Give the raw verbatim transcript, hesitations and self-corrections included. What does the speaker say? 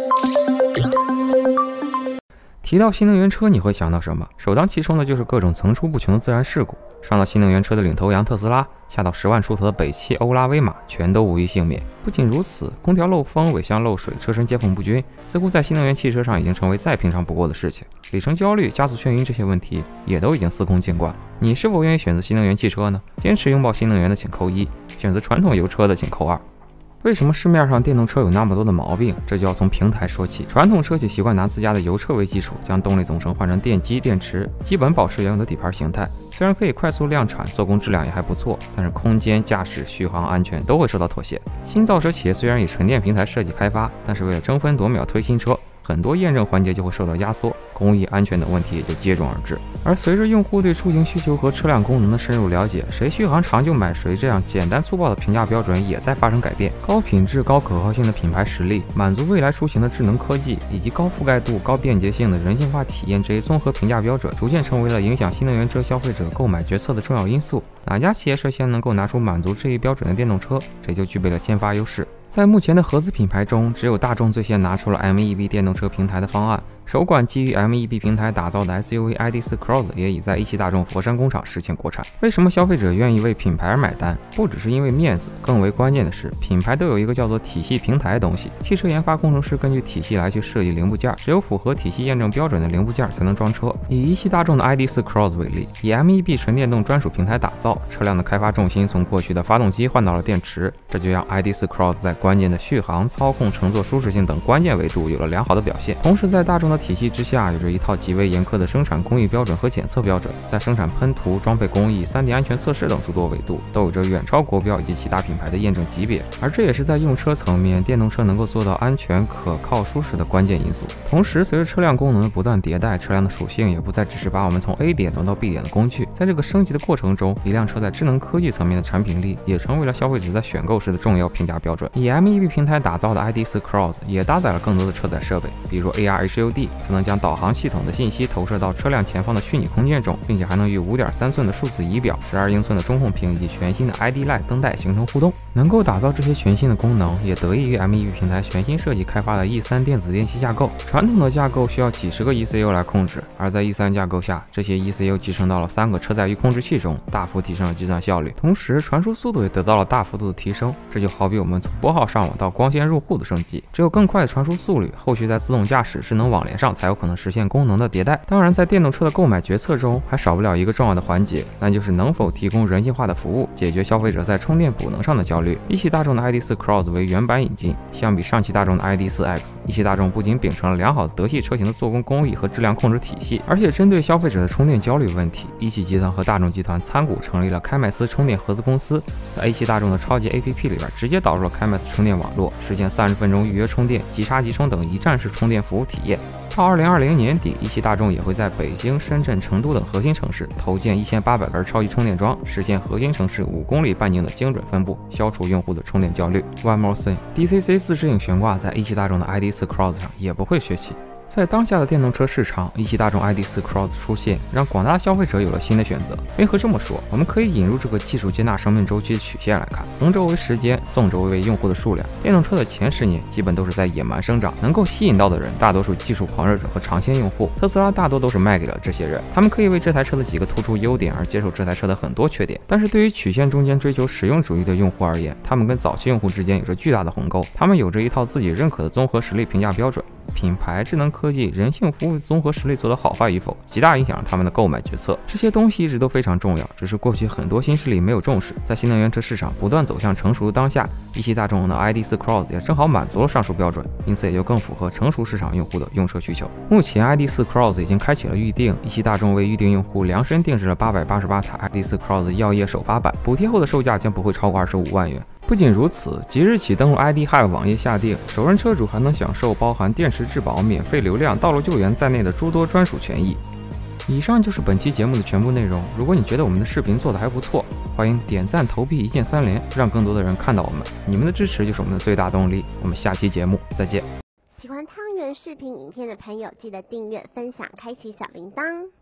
提到新能源车，你会想到什么？首当其冲的就是各种层出不穷的自然事故。上到新能源车的领头羊特斯拉，下到十万出头的北汽欧拉威马，全都无一幸免。不仅如此，空调漏风、尾箱漏水、车身接缝不均，似乎在新能源汽车上已经成为再平常不过的事情。里程焦虑、加速眩晕这些问题也都已经司空见惯。你是否愿意选择新能源汽车呢？坚持拥抱新能源的请扣一，选择传统油车的请扣二。为什么市面上电动车有那么多的毛病？这就要从平台说起。传统车企习惯拿自家的油车为基础，将动力总成换成电机、电池，基本保持原有的底盘形态。虽然可以快速量产，做工质量也还不错，但是空间、驾驶、续航、安全都会受到妥协。新造车企业虽然以纯电平台设计开发，但是为了争分夺秒推新车，很多验证环节就会受到压缩，工艺、安全等问题也就接踵而至。而随着用户对出行需求和车辆功能的深入了解，谁续航长就买谁这样简单粗暴的评价标准也在发生改变。高品质、高可靠性的品牌实力，满足未来出行的智能科技，以及高覆盖度、高便捷性的人性化体验这一综合评价标准，逐渐成为了影响新能源车消费者购买决策的重要因素。哪家企业率先能够拿出满足这一标准的电动车，谁就具备了先发优势。在目前的合资品牌中，只有大众最先拿出了 M E B 电动车平台的方案。首款基于 M E B 平台打造的 S U V I D 四 Cross 也已在一汽大众佛山工厂实现国产。为什么消费者愿意为品牌而买单？不只是因为面子，更为关键的是，品牌都有一个叫做体系平台的东西。汽车研发工程师根据体系来去设计零部件，只有符合体系验证标准的零部件才能装车。以一汽大众的 I D 四 Cross 为例，以 M E B 纯电动专属平台打造，车辆的开发重心从过去的发动机换到了电池，这就让 I D 四 Cross 在关键的续航、操控、乘坐舒适性等关键维度有了良好的表现。同时，在大众的体系之下，有着一套极为严苛的生产工艺标准和检测标准，在生产喷涂、装配工艺、三 D 安全测试等诸多维度，都有着远超国标以及其他品牌的验证级别。而这也是在用车层面，电动车能够做到安全、可靠、舒适的关键因素。同时，随着车辆功能的不断迭代，车辆的属性也不再只是把我们从 A 点挪到 B 点的工具。在这个升级的过程中，一辆车在智能科技层面的产品力，也成为了消费者在选购时的重要评价标准。以 M E B 平台打造的 I D 四 Cross 也搭载了更多的车载设备，比如 A R H U D， 可能将导航系统的信息投射到车辆前方的虚拟空间中，并且还能与 五点三寸的数字仪表、十二英寸的中控屏以及全新的 I D Light 灯带形成互动。能够打造这些全新的功能，也得益于 M E B 平台全新设计开发的 E 三 电子电器架构。传统的架构需要几十个 E C U 来控制，而在 E 三 架构下，这些 E C U 集成到了三个车载域控制器中，大幅提升了计算效率，同时传输速度也得到了大幅度的提升。这就好比我们从拨号上网到光纤入户的升级，只有更快的传输速率，后续在自动驾驶、智能网联上才有可能实现功能的迭代。当然，在电动车的购买决策中，还少不了一个重要的环节，那就是能否提供人性化的服务，解决消费者在充电补能上的焦虑。一汽大众的 I D 四 Cross 为原版引进，相比上汽大众的 I D 四 X， 一汽大众不仅秉承了良好的德系车型的做工工艺和质量控制体系，而且针对消费者的充电焦虑问题，一汽集团和大众集团参股成立了开麦斯充电合资公司，在一汽大众的超级 A P P 里边直接导入了开麦斯充电网络，实现三十分钟预约充电、即插即充等一站式充电服务体验。到二零二零年底，一汽大众也会在北京、深圳、成都等核心城市投建一千八百根超级充电桩，实现核心城市五公里半径的精准分布，消除用户的充电焦虑。One more thing， D C C 自适应悬挂在一汽大众的 I D 四 Cross 上也不会缺席。在当下的电动车市场，一汽大众 I D 四 Cross 出现，让广大消费者有了新的选择。为何这么说？我们可以引入这个技术接纳生命周期的曲线来看，横轴为时间，纵轴为用户的数量。电动车的前十年基本都是在野蛮生长，能够吸引到的人大多数技术狂热者和长线用户。特斯拉大多都是卖给了这些人，他们可以为这台车的几个突出优点而接受这台车的很多缺点。但是对于曲线中间追求实用主义的用户而言，他们跟早期用户之间有着巨大的鸿沟，他们有着一套自己认可的综合实力评价标准。品牌、智能科技、人性服务综合实力做得好坏与否，极大影响了他们的购买决策。这些东西一直都非常重要，只是过去很多新势力没有重视。在新能源车市场不断走向成熟的当下，一汽大众的 I D 四 Cross 也正好满足了上述标准，因此也就更符合成熟市场用户的用车需求。目前 I D 四 Cross 已经开启了预定，一汽大众为预定用户量身定制了八百八十八台 I D 四 Cross 耀夜首发版，补贴后的售价将不会超过二十五万元。不仅如此，即日起登录 I D Hive 网页下订，首任车主还能享受包含电池质保、免费流量、道路救援在内的诸多专属权益。以上就是本期节目的全部内容。如果你觉得我们的视频做得还不错，欢迎点赞、投币一键三连，让更多的人看到我们。你们的支持就是我们的最大动力。我们下期节目再见。 喜欢汤圆视频影片的朋友，记得订阅、分享、开启小铃铛。